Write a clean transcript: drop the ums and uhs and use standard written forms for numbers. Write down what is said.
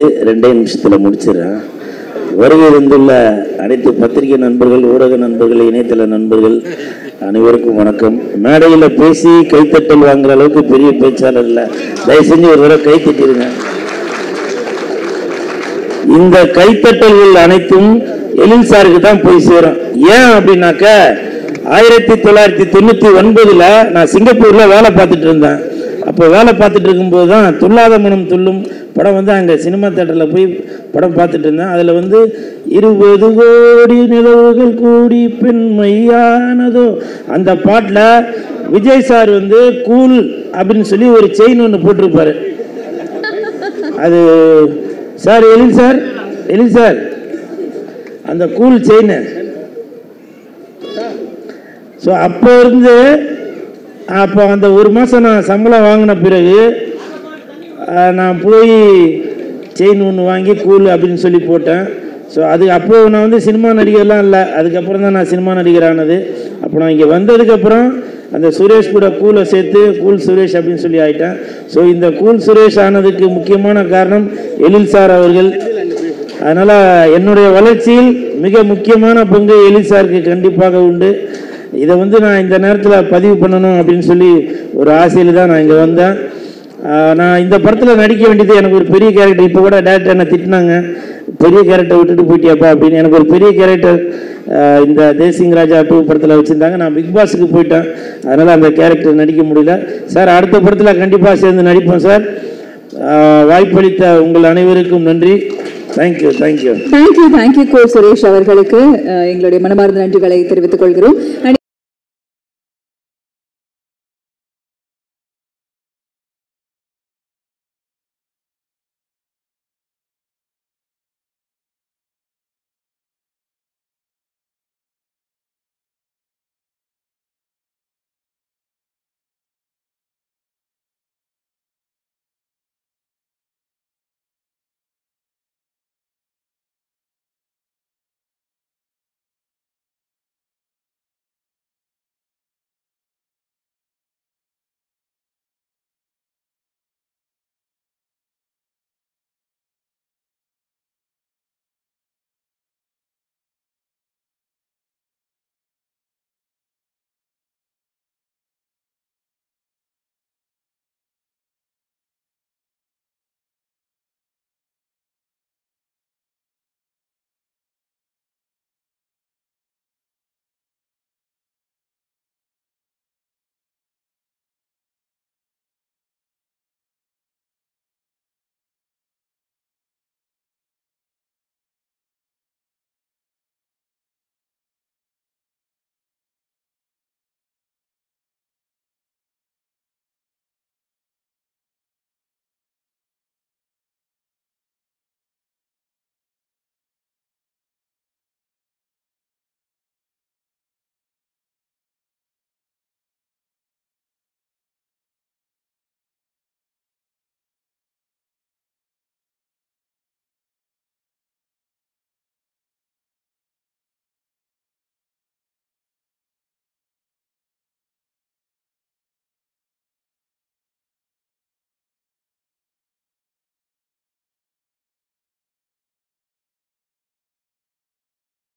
2 நிமிஷத்துல முடிச்சிடறேன். வருகை வந்துள்ள அனைத்து பத்திரிகை நண்பர்கள், ஊடக நண்பர்கள், இணையதள நண்பர்கள் அனைவருக்கும் வணக்கம். மேடையில் பேசி கைத்தட்டல் வாங்குற அளவுக்கு பெரிய பேச்சாளர் இல்லை. தயவு செஞ்சு ஒரு தடவை கைத்தட்டிருங்க. இந்த கைத்தட்டல்கள் அனைத்தும் எழில் சாருக்கு தான் போய் சேரும். ஏன் அப்படின்னாக்க 1999 நான் சிங்கப்பூர்ல வேலை பார்த்துட்டு இருந்தேன். அப்போ வேலை பார்த்துட்டு இருக்கும்போது தான் துல்லாத மனம் துள்ளும் படம் வந்து அங்கே சினிமா தேட்டரில் போய் படம் பார்த்துட்டு இருந்தேன். அதில் வந்து 20 கோடி நிலவுகள் கூடி பெண்மையானதோ அந்த பாட்டில் விஜய் சார் வந்து கூல் அப்படின்னு சொல்லி ஒரு செயின் ஒன்று போட்டிருப்பாரு. அது சார் எழில் சார் அந்த கூல் செயின். ஸோ அப்போ இருந்து அப்போ அந்த ஒரு மாதம் நான் சம்பளம் வாங்கின பிறகு நான் போய் செயின் ஒன்று வாங்கி கூல் அப்படின்னு சொல்லி போட்டேன். ஸோ அது அப்போது நான் வந்து சினிமா நடிகர்லாம் இல்லை. அதுக்கப்புறம் தான் நான் சினிமா நடிகர் ஆனது. அப்போ நான் இங்கே வந்ததுக்கப்புறம் அந்த சுரேஷ் கூட கூலை சேர்த்து கூல் சுரேஷ் அப்படின்னு சொல்லி ஆகிட்டேன். ஸோ இந்த கூல் சுரேஷ் ஆனதுக்கு முக்கியமான காரணம் எழில் சார் அவர்கள். அதனால் என்னுடைய வளர்ச்சியில் மிக முக்கியமான பங்கு எழில் சாருக்கு கண்டிப்பாக உண்டு. இதை வந்து நான் இந்த நேரத்தில் பதிவு பண்ணணும் அப்படின்னு சொல்லி ஒரு ஆசையில் தான் நான் இங்கே வந்தேன். நான் இந்த படத்தில் நடிக்க வேண்டியது எனக்கு ஒரு பெரிய கேரக்டர். இப்போ கூட டேரக்டர் என்னை திட்டினாங்க, பெரிய கேரக்டர் விட்டுட்டு போயிட்டியாப்பா அப்படின்னு. எனக்கு ஒரு பெரிய கேரக்டர் இந்த தேசிங் ராஜா 2 படத்தில் வச்சுருந்தாங்க. நான் பிக் பாஸுக்கு போயிட்டேன். அதனால் அந்த கேரக்டர் நடிக்க முடியல. சார் அடுத்த படத்தில் கண்டிப்பாக சேர்ந்து நடிப்போம் சார். வாய்ப்பளித்த உங்கள் அனைவருக்கும் நன்றி. தேங்க்யூ கோ சுரேஷ் அவர்களுக்கு எங்களுடைய மனமார்ந்த நன்றிகளை தெரிவித்துக் கொள்கிறோம்.